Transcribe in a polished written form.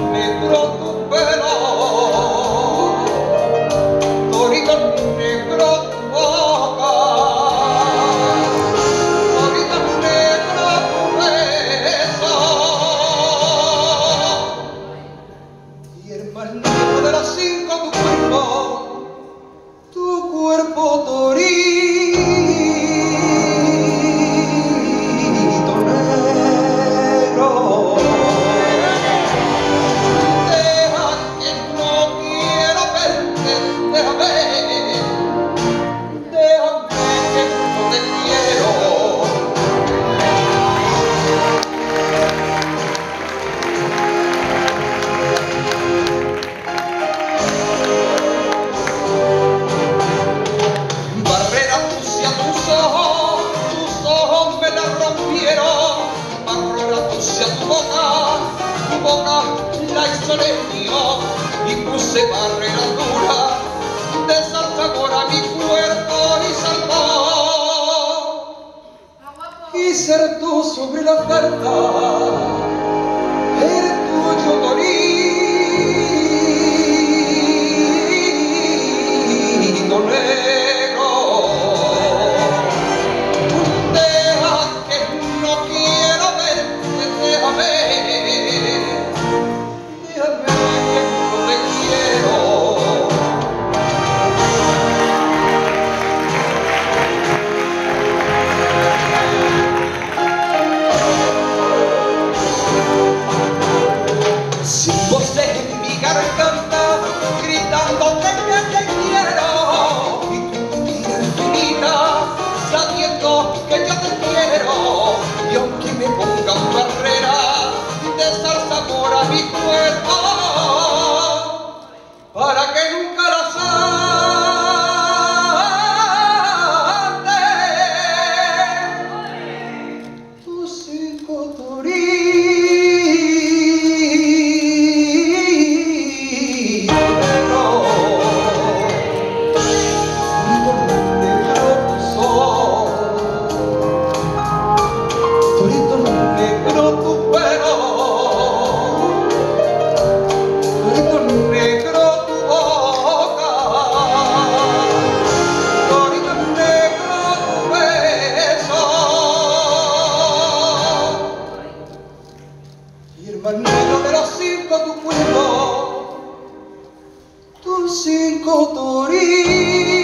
negro tu pelo, torito negro tu boca, torito negro tu beso, y el más negro de los cinco tu cuerpo torito negro. Deja que no quiero verte, déjame que no te quiero. Barrera puse a tus ojos me la rompieron. Barrera puse a tu boca la hizo leño. Y puse barrera dura de salvador a mi cuerpo y salvó. Y ser tú sobre la carta, el tuyo torito negro. Deja que no quiero verte, déjame que no te quiero. Sin voces en mi garganta, gritándote que te quiero, y tu vida infinita, sabiendo que yo te quiero, y aunque me pongan barreras de dar sabor a mi cuerpo, para que nunca la salte, tus cinco torito negro tu pelo, torito negro tu boca, torito negro tu beso, y el más negro de los cinco tu cuerpo, tus cinco toritos.